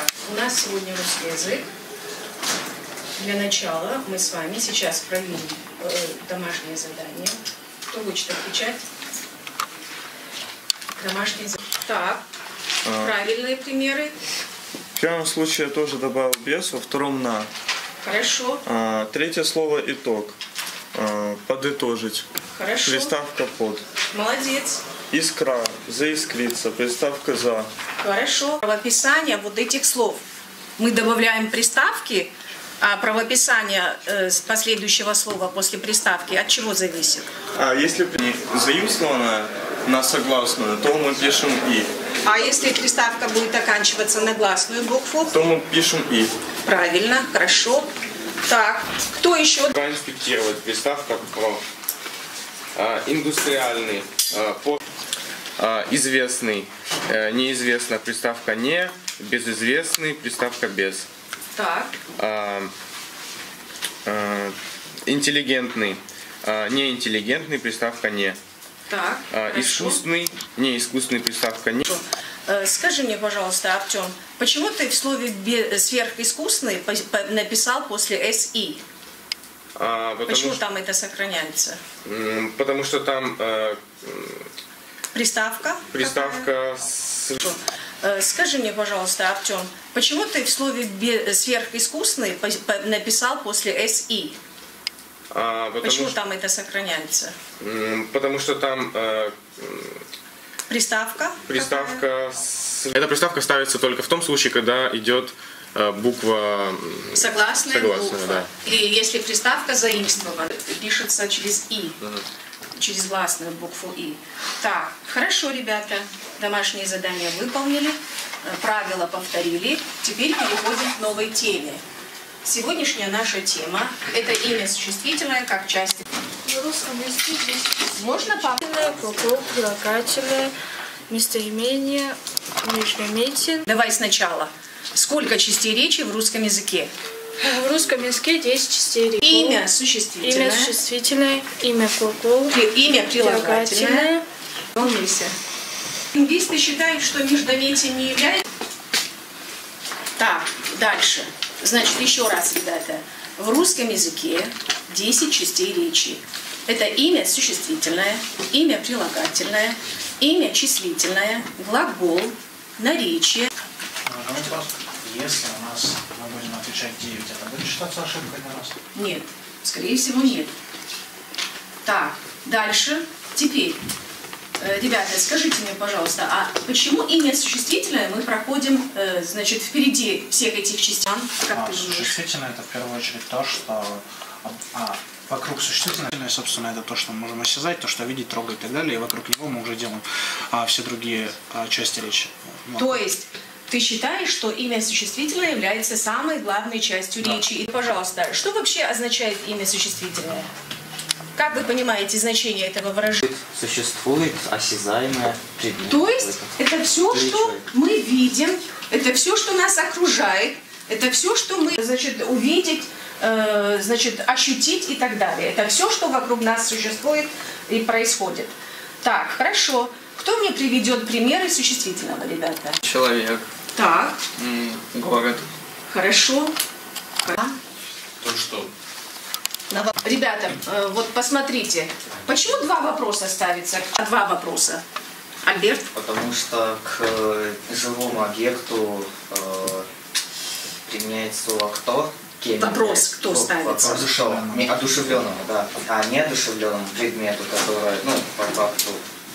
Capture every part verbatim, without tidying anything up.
У нас сегодня русский язык. Для начала мы с вами сейчас проверим э, домашнее задание. Кто хочет отвечать? Домашнее задание. Так, а... правильные примеры. В первом случае я тоже добавил без, во втором на. Хорошо. А, третье слово итог. А, подытожить. Хорошо. Приставка под. Молодец. Искра, заискриться, приставка за. Хорошо. Правописание вот этих слов. Мы добавляем приставки, а правописание э, последующего слова после приставки от чего зависит? А если заимствовано на согласную, то мы пишем и. А если приставка будет оканчиваться на гласную букву? То мы пишем и. Правильно, хорошо. Так, кто еще? Проинспектировать. Приставка про. А, индустриальный. А, по. А, известный. А, неизвестно. Приставка не. Безызвестный. Приставка без. Так. А, а, интеллигентный. А, неинтеллигентный. Приставка не. Так, а, искусственный, не искусственный, приставка не. Скажи мне, пожалуйста, Артем, почему ты в слове сверхискусственный написал после СИ? А, почему что, там это сохраняется? Потому что там э, приставка. Приставка. С... Скажи мне, пожалуйста, Артем, почему ты в слове сверхискусственный написал после СИ? А, Почему что, там это сохраняется? Потому что там э, приставка. Приставка. С... Эта приставка ставится только в том случае, когда идет э, буква согласная, согласная буква. Да. Или если приставка заимствована, пишется через и, угу. через гласную букву и. Так, хорошо, ребята, домашнее задание выполнили, правила повторили. Теперь переходим к новой теме. Сегодняшняя наша тема – это имя существительное как часть. В русском языке есть можно папа? Глагол, прилагательное, местоимение, междометие. Давай сначала. Сколько частей речи в русском языке? В русском языке десять частей речи. Имя существительное. Имя существительное, имя глагол, При, имя прилагательное. Волнуйся. Лингвисты считают, что междометие не является. Так, дальше. Значит, еще раз, ребята. В русском языке десять частей речи. Это имя существительное, имя прилагательное, имя числительное, глагол, наречие. Вопрос. Если у нас мы будем отвечать девять, это будет считаться ошибкой для нас? Нет. Скорее всего, нет. Так, дальше. Теперь, ребята, скажите мне, пожалуйста, а почему имя существительное мы проходим, э, значит, впереди всех этих частей? Как а, ты существительное это в первую очередь то, что а, вокруг существительное, собственно, это то, что мы можем осязать, то, что видеть, трогать и так далее, и вокруг него мы уже делаем а, все другие а, части речи. Но... То есть ты считаешь, что имя существительное является самой главной частью да. речи? И, пожалуйста, что вообще означает имя существительное? Как вы понимаете значение этого выражения? Существует осязаемое предмет. То есть это все, что мы видим, это все, что нас окружает, это все, что мы, значит, увидеть, э, значит, ощутить и так далее. Это все, что вокруг нас существует и происходит. Так, хорошо. Кто мне приведет примеры существительного, ребята? Человек. Так. Город. Хорошо. То, что... Ребята, вот посмотрите, почему два вопроса ставятся? Два вопроса. Альберт? Потому что к живому объекту э, применяется слово «кто». Кем Вопрос «кто» ставится? Вопрос «кто». Одушевленному, да. А неодушевленному предмету, который, ну, по факту...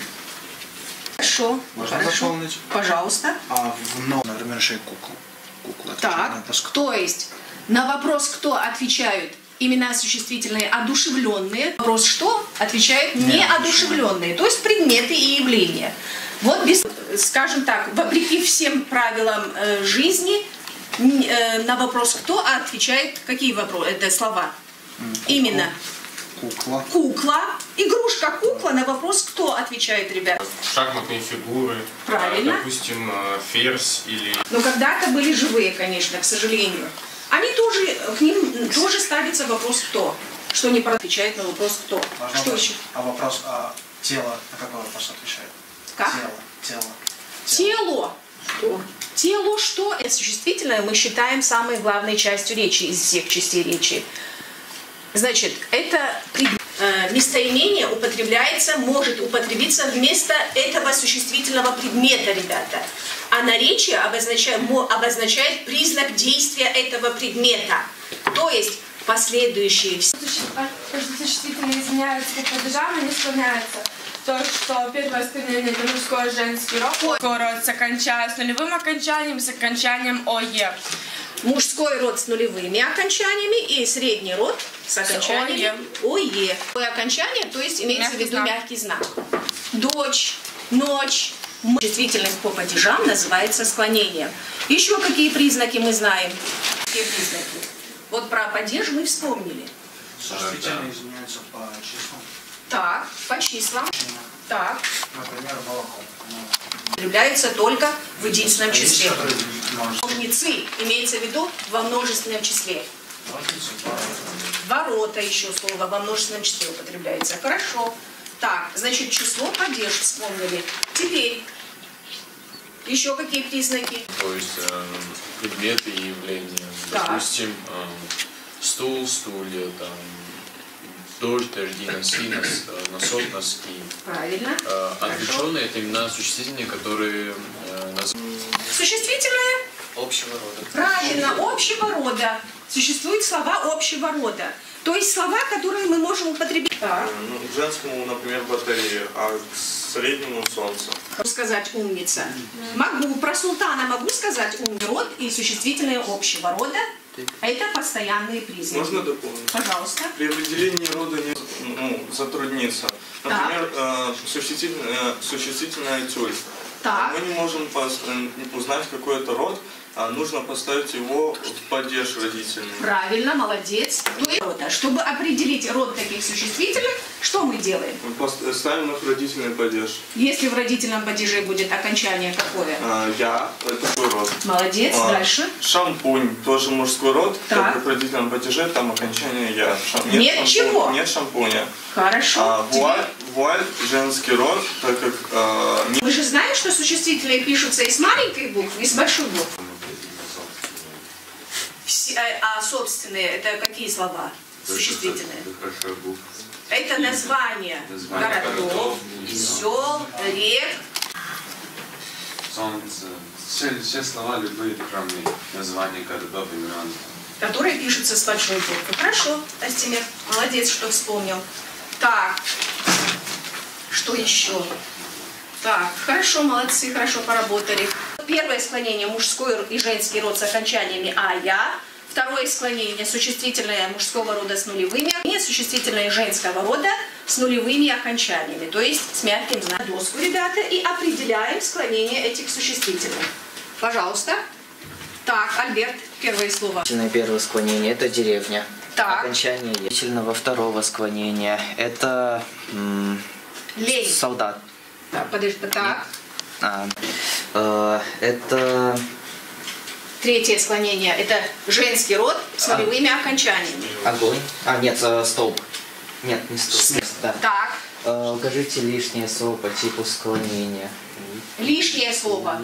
Хорошо. Можно Хорошо. дополнить? Пожалуйста. А в «но», например, еще и куклу. Кукла. Так, то есть на вопрос «кто» отвечают имена существительные одушевленные. Вопрос «что» отвечают неодушевленные, то есть предметы и явления. Вот, без, скажем так, вопреки всем правилам э, жизни, э, на вопрос «кто» отвечают какие вопросы, это слова? Кукла. Именно. Кукла. Кукла. Игрушка кукла. На вопрос «кто» отвечает, ребята? Шахматные фигуры. Правильно. Допустим, ферзь или... Но когда-то были живые, конечно, к сожалению. Они тоже, к ним тоже ставится вопрос «кто», что не отвечает на вопрос «кто». Можно Что вопрос, еще? А вопрос а, тело, на какой вопрос отвечает? Как? Тело. Тело. Тело. Что? Тело что? Это существительное мы считаем самой главной частью речи из всех частей речи. Значит, это э, местоимение употребляется, может употребиться вместо этого существительного предмета, ребята. А наречие обозначает, обозначает признак действия этого предмета. То есть последующие... Существительные изменяются как падежам, они склоняются. То, что первое склонение это мужской, женский род. Мужской род с окончанием, с нулевым окончанием, с окончанием ое. Мужской род с нулевыми окончаниями и средний род с окончанием ое. Ое окончание, то есть имеется в виду знак. Мягкий знак. Дочь, ночь. Существительным по падежам называется склонением. Еще какие признаки мы знаем? Какие признаки? Вот про падеж мы вспомнили. Существительные изменяются по числам. Так, по числам. Так. Например, молоко. Употребляются только в единственном числе. Ножницы имеется в виду во множественном числе. Ворота еще слово во множественном числе употребляется. Хорошо. Так, значит, число падеж вспомнили. Теперь еще какие признаки? То есть э, предметы и явления. Так. Допустим, э, стул, стулья, там, дождь, дожди, носки, нос, носок, носки. Правильно. Э, отвлеченные — это именно существительные, которые э, называются... Существительное? Общего рода. Правильно, общего рода. Существуют слова общего рода. То есть слова, которые мы можем употребить. Так. Ну, к женскому, например, батарея, а к среднему солнце. Могу сказать умница. Могу. Про султана могу сказать умный род и существительные общего рода. Это постоянные признаки. Можно дополнить? Пожалуйста. При определении рода не ну, затрудниться. Например, э, существительное, существительное тюль. Так. Мы не можем узнать, какой это род, а нужно поставить его в падеж родительный. Правильно, молодец. Чтобы определить род таких существительных, что мы делаем? Мы ставим их в родительный падеж. Если в родительном падеже будет окончание какое? А, я, это мужской род. Молодец, А, дальше. Шампунь, тоже мужской род. Так. В родительном падеже там окончание я. Шам... Нет, нет чего? Нет шампуня. Хорошо. А, вуаль, вуаль, женский род, так как... А, не... Вы же знаете, что существительные пишутся и с маленькой буквы, и с большой буквы. Все, а собственные, это какие слова? Существительные. Это название городов, сел, рек. Солнце. Все, все слова любые, кроме названий городов и имен. Которые пишутся с большой буквы. Хорошо, Астемир, молодец, что вспомнил. Так, что еще? Так, хорошо, молодцы, хорошо поработали. Первое склонение мужской и женский род с окончаниями «а-я». Второе склонение существительное мужского рода с нулевыми, и существительное женского рода с нулевыми окончаниями, то есть с мягким знаком. Доску, ребята, и определяем склонение этих существительных. Пожалуйста. Так, Альберт, первое слово. Первое склонение это деревня. Так. Окончание сильного второго склонения это м, Лень. солдат. Так, подожди, так. А, э, это Третье склонение – это женский род с нулевыми а. окончаниями. Огонь. А, нет, э, столб. Нет, не столб. Да. Так. Э, укажите лишнее слово по типу склонения. Лишнее слово.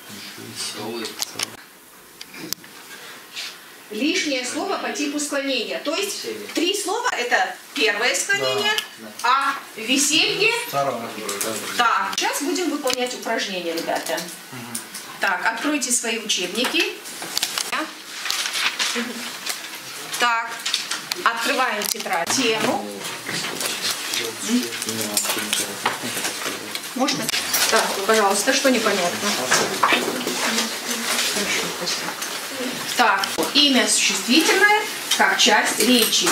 Лишнее слово по типу склонения. То есть три слова – это первое склонение, да, да. а веселье – второе. Так, сейчас будем выполнять упражнения, ребята. Угу. Так, откройте свои учебники. Так, открываем тетрадь. Тему. Можно? Так, пожалуйста, что непонятно? Хорошо, спасибо. Так, имя существительное как часть речи.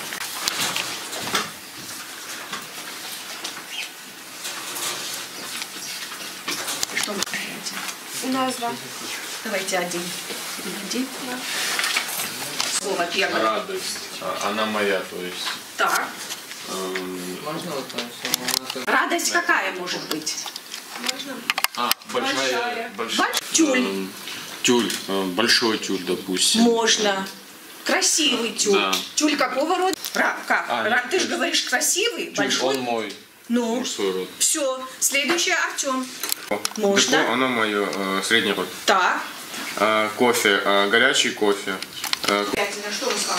Что вы считаете? У нас два. Давайте один. Один. Да. Слово первое. Радость. Она моя, то есть. Так. Эм... Можно вот там Радость какая может быть? Можно? А, большая. Большая. большая. Тюль. Эм, тюль. Э, большой тюль, допустим. Можно. Красивый тюль. Да. Тюль какого рода? Ра, как? А, Ра, нет, ты же нет. говоришь красивый, Тюль, большой. он мой. Ну. Мужской род. Все. Следующее Артем. Можно. Депо, оно мое, э, средний род. Так. Э, кофе, э, горячий кофе. Э, Что, Руслан?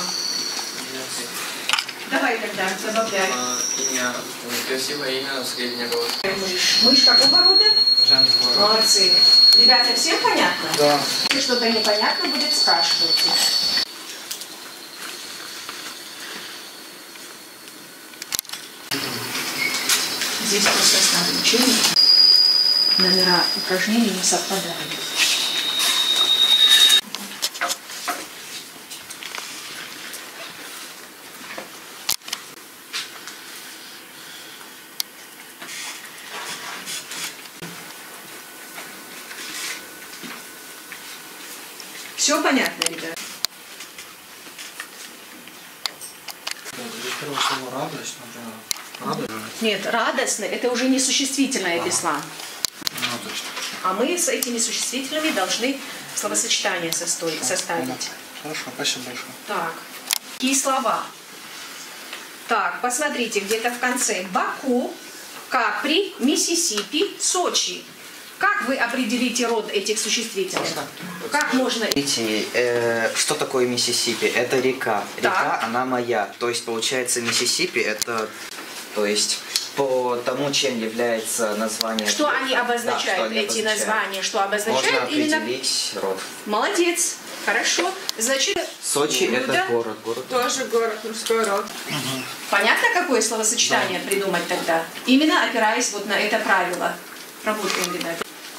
Давай тогда, добавляй. Имя, красивое имя, средний род. Мышь. Мышь какого рода? Женского. Молодцы. Ребята, всем понятно? Да. Если что-то непонятно будет, спрашивайте. Здесь просто основное учение. Номера упражнений не совпадают. Все понятно, ребят? Здесь первое слово радость, например. Радость. Нет, радостно – это уже не существительное Ага. беслан. Ну, то есть. А мы с этими существительными должны словосочетание составить. Хорошо, спасибо большое. Так, какие слова? Так, посмотрите, где-то в конце. Баку, Капри, Миссисипи, Сочи. Как вы определите род этих существительных? Как можно? Смотрите, э, что такое Миссисипи? Это река. Река, Так. она моя. То есть, получается, Миссисипи это, то есть, по тому, чем является название. Что они обозначают, Да, что они эти обозначают. названия? Что обозначают? Можно Именно... определить род. Молодец. Хорошо. Значит, Сочи Люда? это город. город. Тоже город, мужской род. понятно, какое словосочетание придумать тогда? Именно опираясь вот на это правило. Работаем, ребята.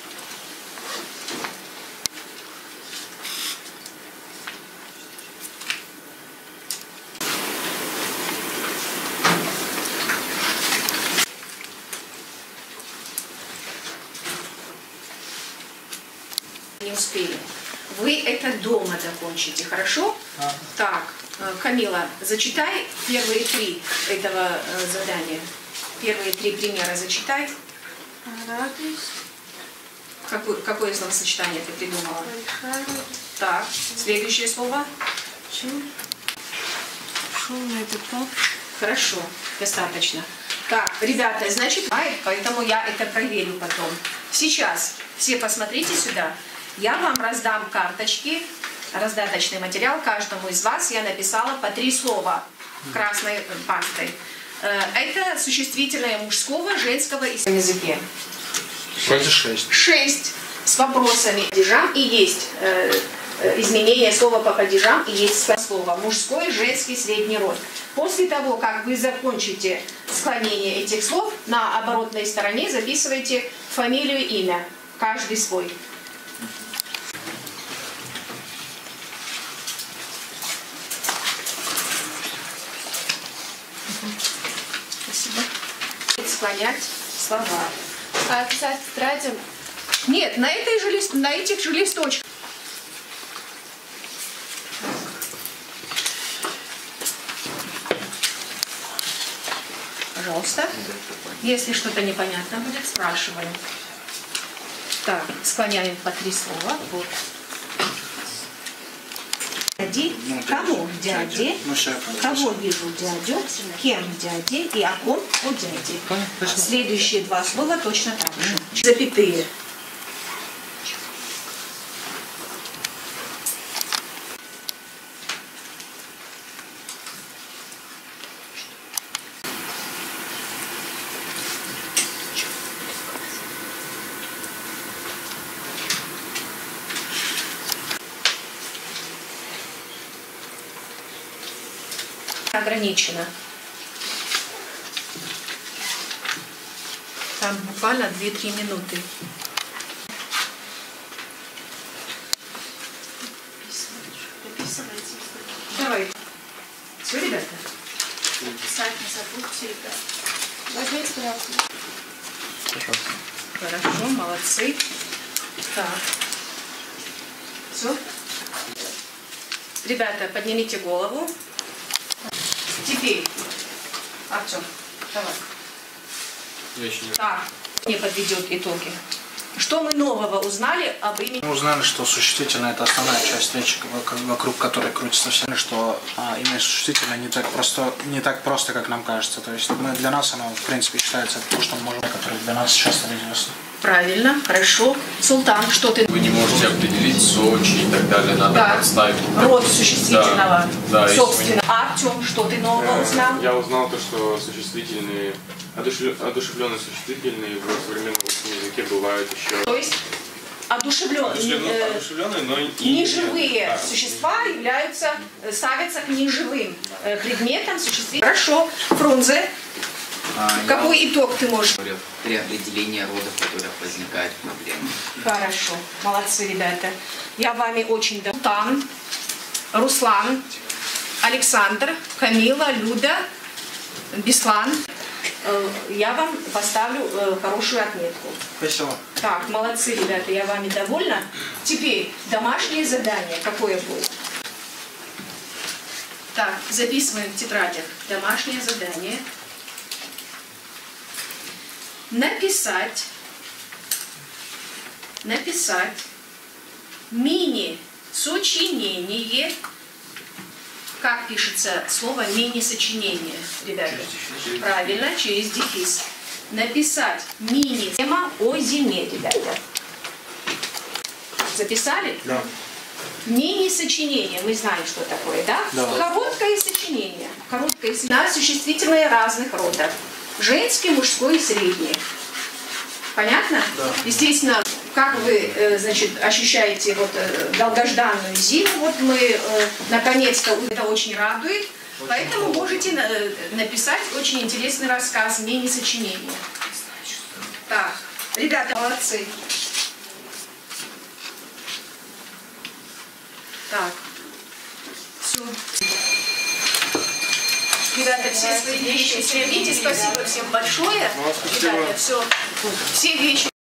Не успели. Вы это дома закончите, хорошо? Да. Так, э, Камила, зачитай первые три этого э, задания. Первые три примера зачитай. Радость. Какое, какое словосочетание ты придумала? Большая. Так, следующее слово. Шум. Шумное депо. Хорошо, достаточно. Так, ребята, значит, поэтому я это проверю потом. Сейчас все посмотрите сюда. Я вам раздам карточки, раздаточный материал. Каждому из вас я написала по три слова красной пастой. Это существительное мужского, женского и языке. Шесть. Шесть. Шесть с вопросами падежам и есть э, э, изменение слова по падежам и есть слово мужской, женский, средний род. После того, как вы закончите склонение этих слов, на оборотной стороне записывайте фамилию, имя, каждый свой. Спасибо. Склонять слова. А писать в тетради? Нет, на, этой же лист, на этих же листочках. Пожалуйста. Если что-то непонятно будет, спрашиваем. Так, склоняем по три слова. Вот. Дяди, кого дяди, кого вижу дядю, кем дяди и о ком у дяди. Следующие два слова точно так же. Запятые. Ограничено. Там буквально две-три минуты. Давай. Все, ребята? Писать не забудьте, ребят. Возьмите справку. Хорошо, молодцы. Так. Все? Ребята, поднимите голову. Теперь, Артем, давай. Я еще не... Так, мне подведет итоги. Что мы нового узнали об имени? Мы узнали, что существительное это основная часть речи, вокруг которой крутится все, что а, имя существительное не так просто, не так просто, как нам кажется. То есть мы, для нас оно, в принципе, считается то, что мы можем, которое для нас сейчас известно. правильно, хорошо. Султан, что ты? Вы не можете определить Сочи и так далее, надо Да. подставить. Род существительного. Да, да, Собственно. Артем, что ты нового узнал? Я узнал то, что существительные, одушев- одушевленные существительные в современном русском языке бывают еще. То есть одушевленные, Одушевленные, одушевленные, но и неживые да. существа являются, э, ставятся к неживым э, предметам существительным. Хорошо. Фрунзе, А, какой я итог ты можешь? говорю, при определении родов, в которых возникают проблемы. Хорошо. Молодцы, ребята. Я вами очень довольна. Султан, Руслан, Александр, Камила, Люда, Беслан. Э, Я вам поставлю э, хорошую отметку. Спасибо. Так, молодцы, ребята, я вами довольна. Теперь домашнее задание какое будет? Так, записываем в тетрадях. Домашнее задание. Написать, написать мини-сочинение. Как пишется слово мини-сочинение, ребята? Правильно, через дефис. Написать мини-тема о зиме, ребята. Записали? Да. Мини-сочинение, мы знаем, что такое, да? Да. Короткое сочинение. Короткое сочинение. Существительные разных родов. Женский, мужской и средний. Понятно? Да. Естественно, как вы, э, значит, ощущаете вот э, долгожданную зиму, вот мы э, наконец-то, это очень радует, поэтому можете э, написать очень интересный рассказ, мини-сочинение. Так, ребята, молодцы. Так, все. Ребята, все свои вещи сверните. Спасибо всем большое. Ребята, все, все вещи.